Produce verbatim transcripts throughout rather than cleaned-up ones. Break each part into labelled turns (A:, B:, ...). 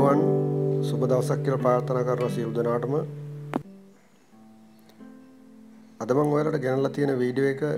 A: තෙරුවන් සුබ දවසක් කියලා ප්‍රාර්ථනා කරන සියලු දෙනාටම අද මම ඔයාලට ගෙනල්ලා තියෙන වීඩියෝ එක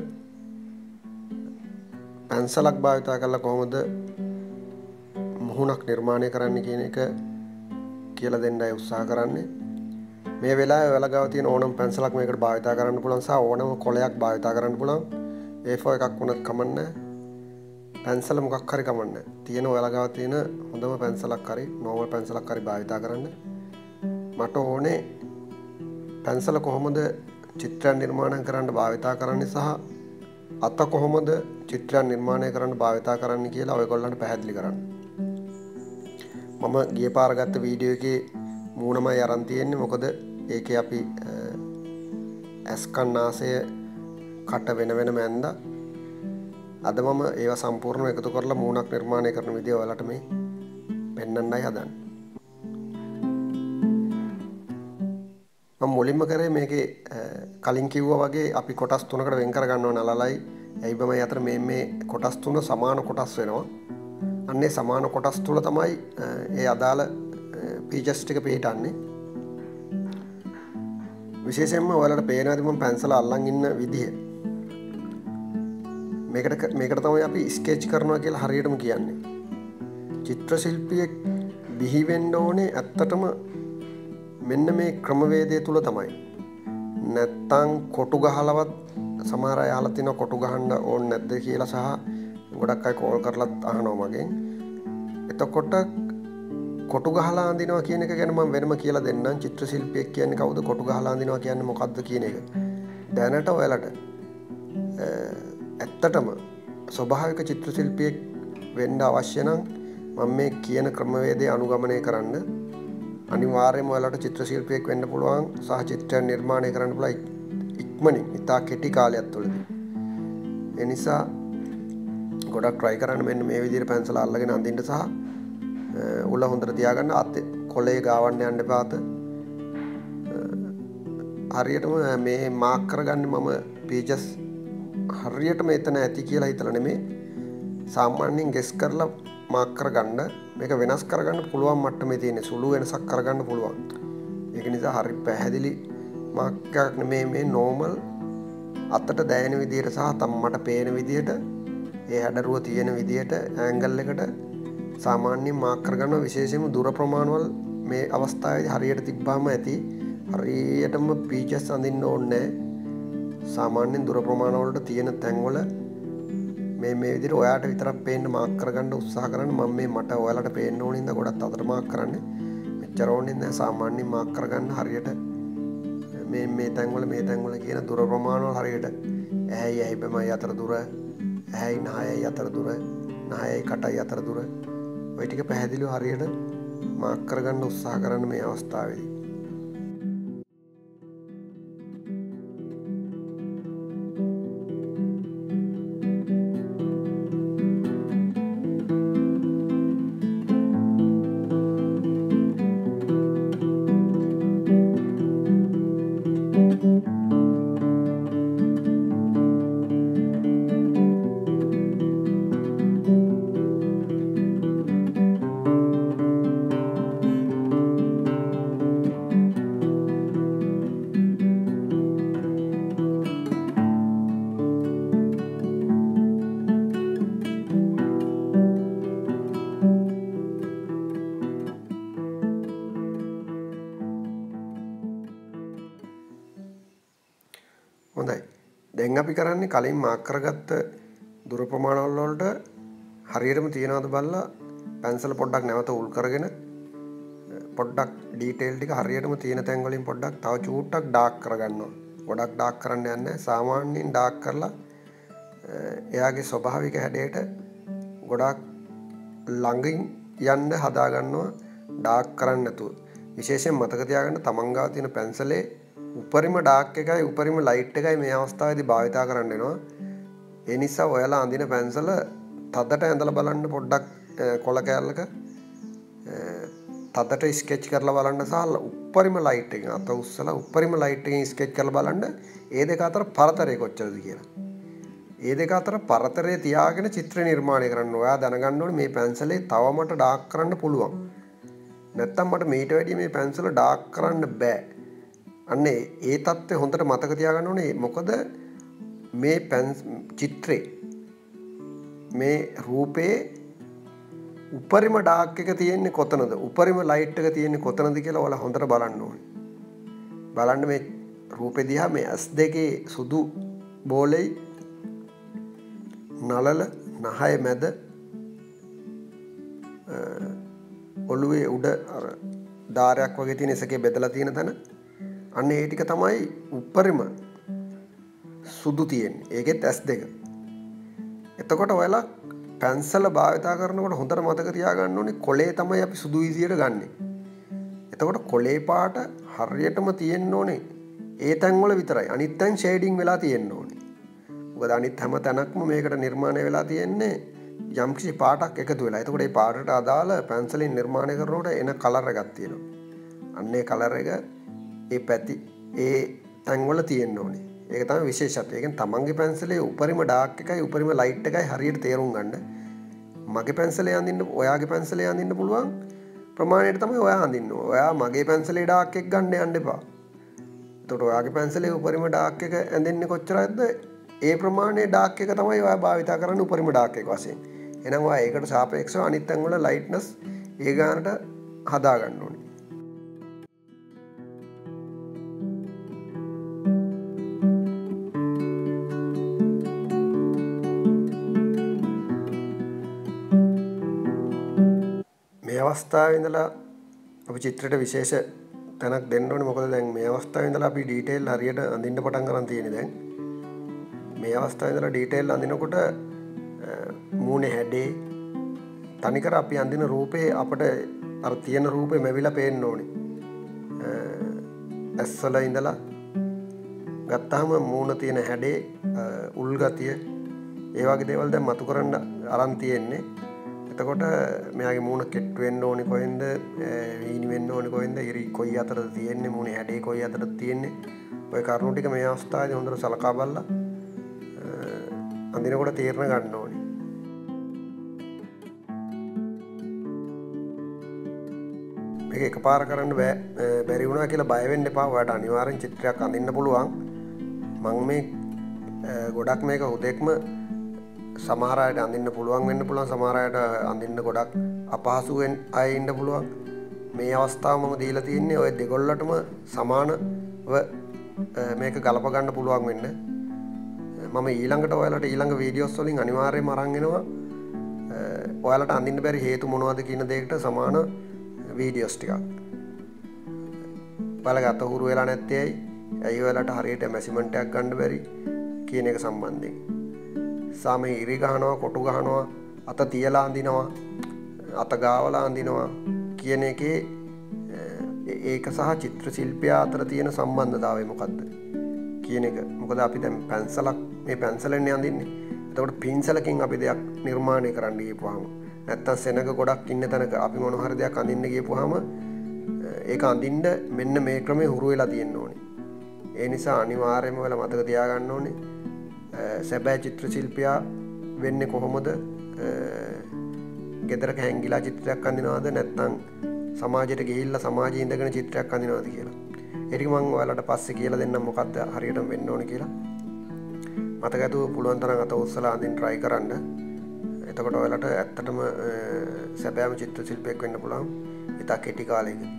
A: පැන්සලක් භාවිත කරලා කොහොමද මුහුණක් නිර්මාණය කරන්න කියන එක කියලා දෙන්නයි උත්සාහ කරන්නේ. මේ වෙලාවේ ඔයාලා ගාව තියෙන ඕනම පැන්සලක් මේකට භාවිත කරන්න පුළුවන් සහ ඕනම කොලයක් භාවිත කරන්න පුළුවන්. ඒ ෆෝර් එකක් වුණත් කමන්නේ. පැන්සල මොකක් හරි කමන්නේ. තියෙන ඔයාලා ගාව තියෙන හොඳම පැන්සලක් හරි නෝමල් පැන්සලක් හරි භාවිත කරන්න. මට ඕනේ පැන්සල කොහොමද චිත්‍රයන් නිර්මාණය කරන්න භාවිත කරන්නේ සහ අත කොහොමද චිත්‍රයන් නිර්මාණය කරන්න භාවිත කරන්න කියලා ඔයගොල්ලන්ට පැහැදිලි කරන්න. මම ගිය පාර ගත්ත වීඩියෝ එකේ මූණමයි අරන් තියෙන්නේ. මොකද ඒකේ අපි ඇස් කන් නාසය කට වෙන වෙනම ඇඳලා අද මම ඒවා සම්පූර්ණව එකතු කරලා මූණක් නිර්මාණය කරන විදිය ඔයාලට මේ පෙන්වන්නයි හදන්නේ. මම මුලින්ම කරේ මේකේ කලින් කිව්වා වගේ අපි කොටස් තුනකට වෙන් කර ගන්නවා නලලයි ඇයිබමයි අතර මේ මේ කොටස් තුන සමාන කොටස් වෙනවා. අන්නේ සමාන කොටස් තුල තමයි ඒ අදාළ පීචස් ටික පිටන්නේ. විශේෂයෙන්ම ඔයාලට පේනවාද මම පැන්සල අල්ලන් ඉන්න විදිය. මේකට මේකට තමයි අපි ස්කෙච් කරනවා කියලා හරියටම කියන්නේ. චිත්‍ර ශිල්පියෙක් බිහි වෙන්න ඕනේ ඇත්තටම මෙන්න මේ ක්‍රමවේදය තුල තමයි. නැත්තම් කොටු ගහලවත් සමහර අය අහලා තිනවා කොටු ගහන්න ඕනේ නැද්ද කියලා සහ ගොඩක් අය කෝල් කරලා අහනවා මගෙන්. එතකොට කොටු ගහලා අඳිනවා කියන එක ගැන මම වෙනම කියලා දෙන්නම්. චිත්‍ර ශිල්පියෙක් කියන්නේ කවුද? කොටු ගහලා අඳිනවා කියන්නේ මොකද්ද කියන එක. දැනට ඔයාලට ඇත්තටම ස්වභාවික චිත්‍ර ශිල්පියෙක් වෙන්න අවශ්‍ය නම් මම මේ කියන ක්‍රමවේදය අනුගමනය කරන්න. අනිවාර්යයෙන්ම ඔයාලට චිත්‍ර ශිල්පියෙක් වෙන්න පුළුවන් සහ චිත්‍රයන් නිර්මාණය කරන්න පුළුවන් ඉක්මනින් ඉතා කෙටි කාලයක් තුළදී. ඒ නිසා ගොඩක් try කරන්න මෙන්න මේ විදිහට පැන්සල අල්ලගෙන අඳින්න සහ උල හොඳට තියාගන්න. අත් කොලේ ගාවන්න යන්න එපා. අත හරියටම මේ මාක් කරගන්නේ මම පීචස් හරියටම එතන ඇති කියලා හිතලා නෙමෙයි. සාමාන්‍යයෙන් ගෙස් කරලා මාක් කරගන්න. මේක වෙනස් කරගන්න පුළුවන් මට්ටමේ තියෙන සුළු වෙනසක් කරගන්න පුළුවන්. ඒක නිසා හරි පැහැදිලි මාක් එකක් නෙමෙයි මේ නෝමල් අතට දැනෙන විදියට සහ තමකට පේන විදියට ඒ හැඩරුව තියෙන විදියට ඇන්ගල් එකට සාමාන්‍යයෙන් මාක් කරගන්න. විශේෂයෙන්ම දුර ප්‍රමාණවල මේ අවස්ථාවේදී හරියට තිබ්බාම ඇති. හරියටම පීචස් අඳින්න ඕනේ නැහැ. සාමාන්‍යයෙන් දුර ප්‍රමාණ වලට තියෙන තැන්වල මේ මේ විදිහට ඔයාට විතරක් පේන්න මාක් කරගන්න උත්සාහ කරන්න. මම මේ මට ඔයාලට පේන්න ඕනින්ද ගොඩක් අතට මාක් කරන්නේ. මෙච්චර ඕනේ නැහැ. සාමාන්‍යයෙන් මාක් කරගන්න හරියට මේ මේ තැන්වල මේ තැන්වල කියන දුර ප්‍රමාණ වල හරියට ඇහැයි ඇහිබමයි අතර දුර, ඇහැයි නහයයි අතර දුර, නහයයි කටයි අතර දුර ඔය ටික පැහැදිලිව හරියට මාක් කරගන්න උත්සාහ කරන්න මේ අවස්ථාවේදී. හොඳයි. දැන් අපි කරන්නේ කලින් මාක් කරගත්ත දුර ප්‍රමාණවල වලට හරියටම තියනවාද බලලා පැන්සල පොඩ්ඩක් නැවත උල් කරගෙන පොඩ්ඩක් ඩීටේල් ටික හරියටම තියෙන තැන් වලින් පොඩ්ඩක් තව චූට්ටක් ඩාර්ක් කරගන්නවා. ගොඩක් ඩාර්ක් කරන්න යන්නේ නැහැ. සාමාන්‍යයෙන් ඩාර්ක් කරලා එයාගේ ස්වභාවික හැඩයට ගොඩක් ළඟින් යන්න හදා ගන්නවා ඩාර්ක් කරන්න නැතුව. විශේෂයෙන් මතක තියාගන්න තමන් ගාව තියෙන පැන්සලේ උපරිම ඩාර්ක් එකයි උපරිම ලයිට් එකයි මේ අවස්ථාවේදී භාවිතා කරන්න වෙනවා. ඒ නිසා ඔයාලා අඳින පැන්සල තදට ඇඳලා බලන්න පොඩ්ඩක් කොළ කෑල්ලක තදට ස්කෙච් කරලා බලන්න සහ උපරිම ලයිට් එකෙන් අත උස්සලා උපරිම ලයිට් එකෙන් ස්කෙච් කරලා බලන්න ඒ දෙක අතර පරතරය කොච්චරද කියලා. ඒ දෙක අතර පරතරය තියාගෙන චිත්‍ර නිර්මාණය කරන්න. ඔයා දැනගන්න ඕනේ මේ පැන්සලේ තව මට ඩාර්ක් කරන්න පුළුවන්. නැත්තම් මට මේට වැඩිය මේ පැන්සල ඩාර්ක් කරන්න බෑ. අන්න ඒ தත්ත්වය හොඳට මතක තියාගන්න ඕනේ. මොකද මේ පැන්ස් චිත්‍රේ මේ රූපේ උපරිම ඩාර්ක් එක තියෙන්නේ කොතනද? උපරිම ලයිට් එක තියෙන්නේ කොතනද කියලා ඔයාලා හොඳට බලන්න ඕනේ. බලන්න මේ රූපේ දිහා මේ ඇස් දෙකේ සුදු බෝලෙයි නලල නහය මැද ඔළුවේ උඩ අර ධාරයක් වගේ තියෙන එසකේ බෙදලා තියෙන තැන අන්න ඒ ටික තමයි උපරිම සුදු තියෙන්නේ. ඒකෙත් ඇස් දෙක. එතකොට ඔයාලා පැන්සල භාවිතා කරනකොට හොඳට මතක තියාගන්න ඕනේ කොලේ තමයි අපි සුදු විදියට ගන්නෙ. එතකොට කොලේ පාට හරියටම තියෙන්න ඕනේ ඒ තැන්වල විතරයි. අනිත් තැන් ෂේඩින් වෙලා තියෙන්න ඕනේ. මොකද අනිත් හැම තැනක්ම මේකට නිර්මාණය වෙලා තියෙන්නේ යම්කිසි පාටක් එකතු වෙලා. එතකොට මේ පාටට අදාළ පැන්සලෙන් නිර්මාණය කරනකොට එන කලර් එකක් තියෙනවා. අන්න ඒ කලර් එක ඒ පැති ඒ තැන්වල තියෙන්න ඕනේ. ඒක තමයි විශේෂත්වය. ඒ කියන්නේ තමන්ගේ පැන්සලේ උපරිම ඩාර්ක් එකයි උපරිම ලයිට් එකයි හරියට තේරුම් ගන්න. මගේ පැන්සලේ අඳින්න ඔයාගේ පැන්සලේ අඳින්න පුළුවන් ප්‍රමාණයට තමයි ඔයා අඳින්න ඕන. ඔයා මගේ පැන්සලේ ඩාර්ක් එක ගන්න යන්න එපා. එතකොට ඔයාගේ පැන්සලේ උපරිම ඩාර්ක් එක ඇඳෙන්නේ කොච්චරද? ඒ ප්‍රමාණයේ ඩාර්ක් එක තමයි ඔයා භාවිතා කරන්නේ උපරිම ඩාර්ක් එක වශයෙන්. එහෙනම් ඔයා ඒකට සාපේක්ෂව අනිත් තැන් වල ලයිට්නස් ඒ ගානට හදා ගන්න ඕනේ. අවස්ථාවේ ඉඳලා අපි චිත්‍රයට විශේෂ තැනක් දෙන්න ඕනේ. මොකද දැන් මේ අවස්ථාවේ ඉඳලා අපි ඩීටේල් හරියට අඳින්න පටන් ගන්න තියෙන්නේ. දැන් මේ අවස්ථාවේ ඉඳලා ඩීටේල් අඳිනකොට මූණේ හැඩේ තනිකර අපි අඳින රූපේ අපිට අර තියෙන රූපේ මැවිලා පේන්න ඕනේ. ඇස්වල ඉඳලා ගත්තාම මූණ තියෙන හැඩේ උල් ගතිය ඒ වගේ දේවල් දැන් මතු කරන්න අරන් තියෙන්නේ. එතකොට මෙයාගේ මූණ කෙට්ටු වෙන්න ඕනේ කොහෙන්ද, වීනි වෙන්න ඕනේ කොහෙන්ද, ඉරි කොයි අතරද තියෙන්නේ, මූණේ හැඩේ කොයි අතරද තියෙන්නේ, ඔය කරුණු ටික මේ අවස්ථාවේදී හොඳට සලකා බලලා අඳිනකොට තීරණ ගන්න ඕනේ. මේක එකපාර කරන්න බෑ. බැරි වුණා කියලා බය වෙන්න එපා. ඔයාලට අනිවාර්යෙන් චිත්‍රයක් අඳින්න පුළුවන්. මම මේ ගොඩක් මේක උදෙක්ම සමහර අයට අඳින්න පුළුවන් වෙන්න පුළුවන්. සමහර අයට අඳින්න ගොඩක් අපහසු වෙන අය ඉන්න පුළුවන්. මේ අවස්ථාව මම දීලා තියෙන්නේ ඔය දෙගොල්ලටම සමානව මේක ගලප ගන්න පුළුවන් වෙන්න. මම ඊළඟට ඔයාලට ඊළඟ වීඩියෝස් වලින් අනිවාර්යයෙන්ම අරන් එනවා. ඔයාලට අඳින්න බැරි හේතු මොනවද කියන දෙයකට සමාන වීඩියෝස් ටිකක්. ඔයාලගේ අත හුරු වෙලා නැත්තේ ඇයි? ඇයි ඔයාලට හරියට මෙෂර්මන්ට් එකක් ගන්න බැරි කියන එක සම්බන්ධයෙන්. සාමේ ඉරි ගහනවා, කොටු ගහනවා, අත තියලා අඳිනවා, අත ගාවලා අඳිනවා කියන එකේ ඒක සහ චිත්‍ර ශිල්පියා අතර තියෙන සම්බන්ධතාවය මොකක්ද කියන එක. මොකද අපි දැන් පැන්සලක් මේ පැන්සලෙන්නේ අඳින්නේ. එතකොට පින්සලකින් අපි දෙයක් නිර්මාණය කරන්න ගියපුවාම නැත්තම් සෙනඟ ගොඩක් ඉන්න තැනක අපි මොන හරි දෙයක් අඳින්න ගියපුවාම ඒක අඳින්න මෙන්න මේ ක්‍රමේ හුරු වෙලා තියෙන්න ඕනේ. ඒ නිසා අනිවාර්යයෙන්ම ඔයාලා මතක තියාගන්න ඕනේ සැබෑ චිත්‍ර ශිල්පියා වෙන්නේ කොහොමද? ගෙදරක හැංගිලා චිත්‍රයක් අඳිනවද නැත්නම් සමාජයට ගිහිල්ලා සමාජයේ ඉඳගෙන චිත්‍රයක් අඳිනවද කියලා. ඒක මම ඔයාලට පස්සේ කියලා දෙන්නම් මොකක්ද හරියටම වෙන්න ඕනේ කියලා. මතක ඇතුව පුළුවන් තරම් අත උස්සලා අඳින්න try කරන්න. එතකොට ඔයාලට ඇත්තටම සැබෑම චිත්‍ර ශිල්පියෙක් වෙන්න පුළුවන්. ඉතා කෙටි කාලයකදී.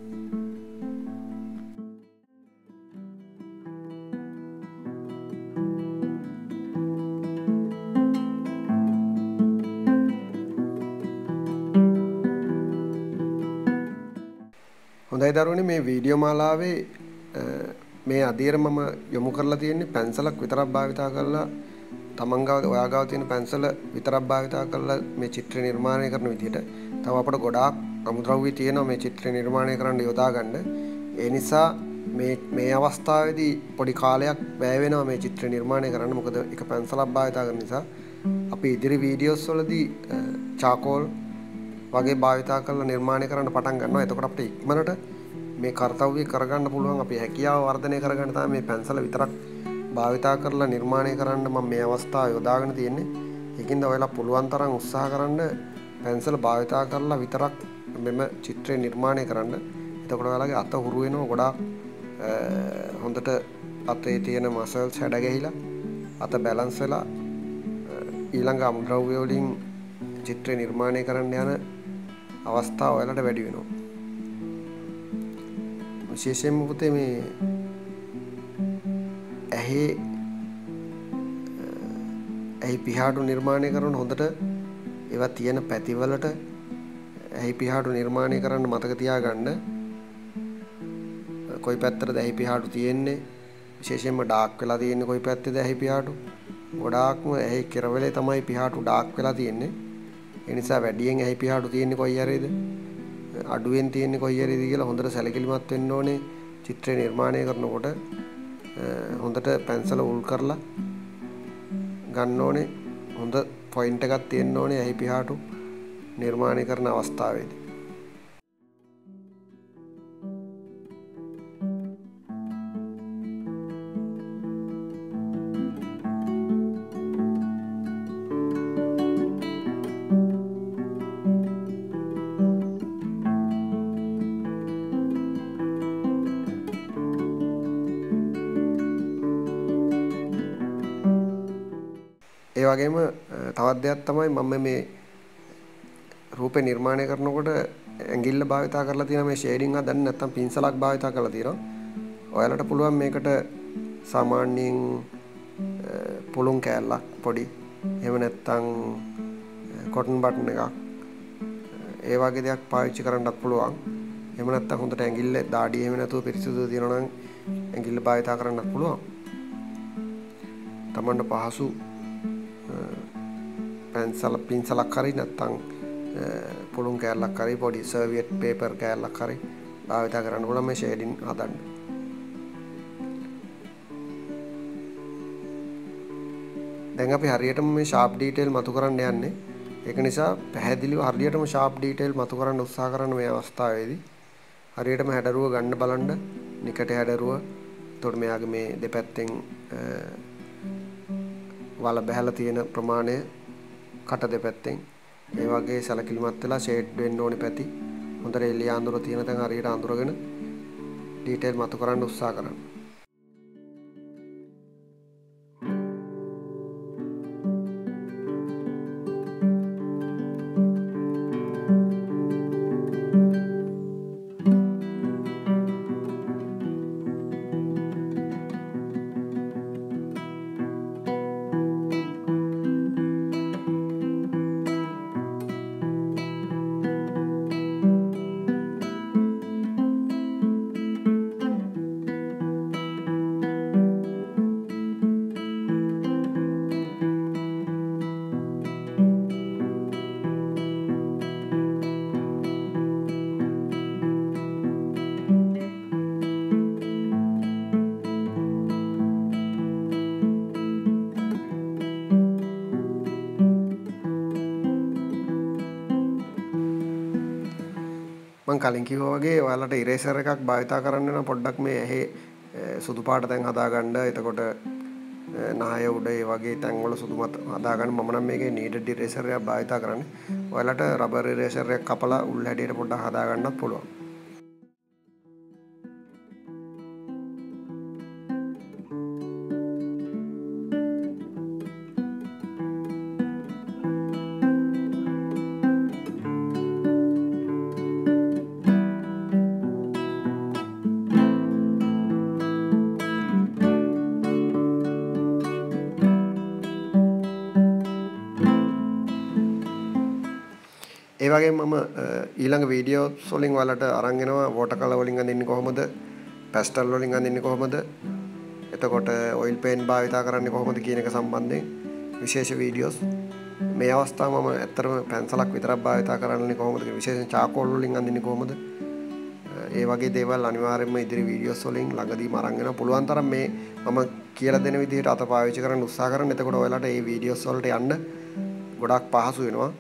A: හොඳයි දරුවනේ, මේ වීඩියෝ මාලාවේ මේ අදියර මම යොමු කරලා තියෙන්නේ පැන්සලක් විතරක් භාවිතා කරලා තමන් ගාව ඔයා ගාව තියෙන පැන්සල විතරක් භාවිතා කරලා මේ චිත්‍ර නිර්මාණය කරන විදිහට. තව අපට ගොඩාක් අමුද්‍රව්‍ය තියෙනවා මේ චිත්‍ර නිර්මාණය කරන්න යොදා ගන්න. ඒ නිසා මේ මේ අවස්ථාවේදී පොඩි කාලයක් වැය වෙනවා මේ චිත්‍ර නිර්මාණය කරන්න. මොකද එක පැන්සලක් භාවිතා කරන නිසා අපි ඉදිරි වීඩියෝස් වලදී චාකෝල් වගේ භාවිතා කරලා නිර්මාණය කරන්න පටන් ගන්නවා. එතකොට අපිට ඉක්මනට මේ කාර්යය කරගන්න පුළුවන්. අපි හැකියාව වර්ධනය කරගන්න තමයි මේ පැන්සල විතරක් භාවිතා කරලා නිර්මාණය කරන්න මම මේ අවස්ථාව යොදාගෙන තියෙන්නේ. ඒකින්ද ඔයාලා පුළුවන් තරම් උත්සාහ කරන්න පැන්සල භාවිතා කරලා විතරක් මෙම චිත්‍රය නිර්මාණය කරන්න. එතකොට ඔයාලගේ අත හුරු වෙනවා ගොඩාක් හොඳට අතේ තියෙන මසල්ස් හැඩ ගැහිලා අත බැලන්ස් වෙලා ඊළඟ අමුද්‍රව්‍ය වලින් චිත්‍රය නිර්මාණය කරන්න යන අවස්ථාව ඔයාලට වැඩි වෙනවා. විශේෂයෙන්ම පුතේ මේ ඇහි ඇහි පිහාටු නිර්මාණය කරන හොඳට ඒවා තියෙන පැතිවලට ඇහි පිහාටු නිර්මාණය කරන්න මතක තියාගන්න. කොයි පැත්තටද ඇහි පිහාටු තියෙන්නේ, විශේෂයෙන්ම ඩාර්ක් වෙලා තියෙන්නේ කොයි පැත්තේද ඇහි පිහාටු. ගොඩාක්ම ඇහි කෙරවලේ තමයි පිහාටු ඩාර්ක් වෙලා තියෙන්නේ. ඒ නිසා වැඩියෙන් ඇහි පිහාටු තියෙන්නේ කොයි හරියද, අඩුවෙන් තියෙන්නේ කොයි හරියද කියලා හොඳට සැලකිලිමත් වෙන්න ඕනේ. චිත්‍රය නිර්මාණය කරනකොට හොඳට පැන්සල උල් කරලා ගන්න ඕනේ. හොඳ පොයින්ට් එකක් තියෙන්න ඕනේ ඇහි පිහාටු නිර්මාණය කරන අවස්ථාවේදී. ඒ වගේම තවත් දෙයක් තමයි මම මේ රූපේ නිර්මාණය කරනකොට ඇඟිල්ල භාවිතා කරලා තියෙන මේ ෂේඩින් හදන්න නැත්නම් පින්සලක් භාවිතා කරලා තියෙනවා. ඔයාලට පුළුවන් මේකට සාමාන්‍යයෙන් පුළුන් කෑල්ලක් පොඩි, එහෙම නැත්නම් කොටන් බටන් එකක්, ඒ වගේ දෙයක් පාවිච්චි කරන්නත් පුළුවන්. එහෙම නැත්නම් හොඳට ඇඟිල්ල දාඩිය එහෙම නැතුව පිරිසිදුව තියෙනවා නම් ඇඟිල්ල භාවිතා කරන්නත් පුළුවන්. තමන්ට පහසු පැන්සල පින්සලක් හරි නැත්නම් පුළුන් කෑල්ලක් හරි පොඩි සර්වියට් පේපර් කෑල්ලක් හරි භාවිතා කරන්න පුළුවන් මේ ෂේඩින් හදන්න. දැන් අපි හරියටම මේ ෂාප් ඩීටේල් මතු කරන්න යන්නේ. ඒක නිසා පැහැදිලිව හරියටම ෂාප් ඩීටේල් මතු කරන්න උත්සාහ කරන මේ අවස්ථාවේදී හරියටම හැඩරුව ගන්න බලන්න. නිකට හැඩරුව. එතකොට මෙයාගේ මේ දෙපැත්තෙන් වල බැහැලා තියෙන ප්‍රමාණය කට දෙපැත්තෙන් ඒ වගේ සැලකිලිමත් වෙලා ෂේඩ් වෙන්න ඕනේ පැති. හොඳට එළිය අඳුර තියෙන තැන් හරියට අඳුරගෙන ඩීටේල් මතු කරන්න උත්සාහ කරන්න. මම කලින් කිව්වා වගේ ඔයාලට ඉරේසර් එකක් භාවිතා කරන්න නම් පොඩ්ඩක් මේ ඇහි සුදු පාට තැන් හදාගන්න. එතකොට නහය උඩ ඒ වගේ තැන්වල සුදු මත හදාගන්න. මම නම් මේකේ නීඩඩ් ඉරේසර් එකක් භාවිතා කරන්නේ. ඔයාලට රබර් ඉරේසර් එකක් කපලා උල් හැඩයට පොඩ්ඩක් හදාගන්නත් පුළුවන්. ඒ වගේම මම ඊළඟ වීඩියෝස් වලින් ඔයාලට අරන් එනවා වෝටර් කලර් වලින් අඳින්නේ කොහොමද, පැස්ටල් වලින් අඳින්නේ කොහොමද, එතකොට ඔයිල් පේන්ට් භාවිතා කරන්නේ කොහොමද කියන එක සම්බන්ධයෙන් විශේෂ වීඩියෝස්. මේ අවස්ථාව මම ඇත්තටම පැන්සලක් විතරක් භාවිතා කරන්නේ කොහොමද, විශේෂයෙන් චාකෝල් වලින් අඳින්නේ කොහොමද, ඒ වගේ දේවල් අනිවාර්යයෙන්ම ඉදිරි වීඩියෝස් වලින් ළඟදීම අරන් එනවා. පුළුවන් තරම් මේ මම කියලා දෙන විදිහට අත පාවිච්චි කරන්න උත්සාහ කරන්න. එතකොට ඔයාලට මේ වීඩියෝස් වලට යන්න ගොඩක් පහසු වෙනවා.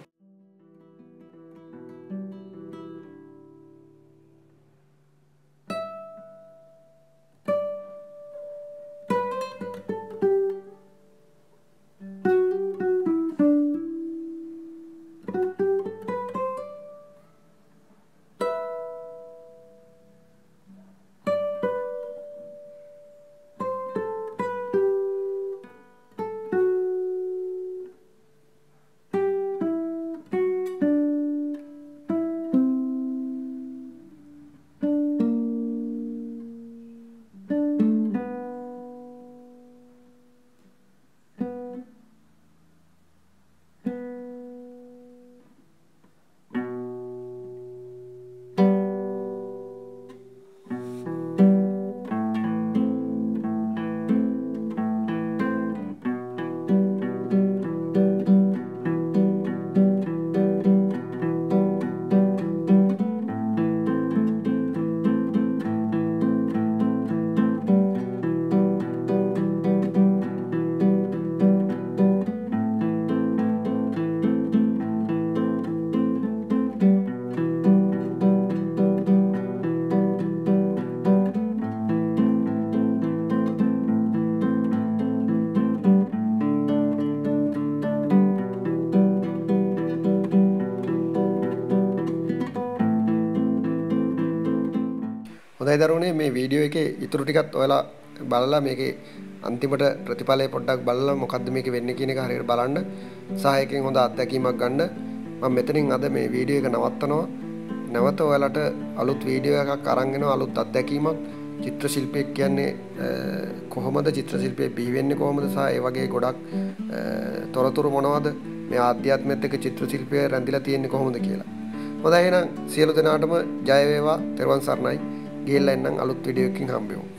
A: හොඳයි දරුවනේ මේ වීඩියෝ එකේ ඉතුරු ටිකත් ඔයාලා බලලා මේකේ අන්තිමට ප්‍රතිඵලය පොඩ්ඩක් බලලා මොකද්ද මේක වෙන්නේ කියන එක හරියට බලන්න සහ එකෙන් හොඳ අත්දැකීමක් ගන්න. මම මෙතනින් අද මේ වීඩියෝ එක නවත්තනවා. නැවත ඔයාලට අලුත් වීඩියෝ එකක් අරන් එනවා අලුත් අත්දැකීමක්. චිත්‍ර ශිල්පියෙක් කියන්නේ කොහොමද චිත්‍ර ශිල්පියෙක් බිහි වෙන්නේ කොහොමද සහ ඒ වගේ ගොඩක් තොරතුරු මොනවද මේ ආධ්‍යාත්මයත් එක්ක චිත්‍ර ශිල්පය රැඳිලා තියෙන්නේ කොහොමද කියලා. හොඳයි එහෙනම් සියලු දෙනාටම ජය වේවා. තෙරුවන් සරණයි. ගිහිල්ලා එන්නම් අලුත් වීඩියෝ එකකින් හම්බෙමු.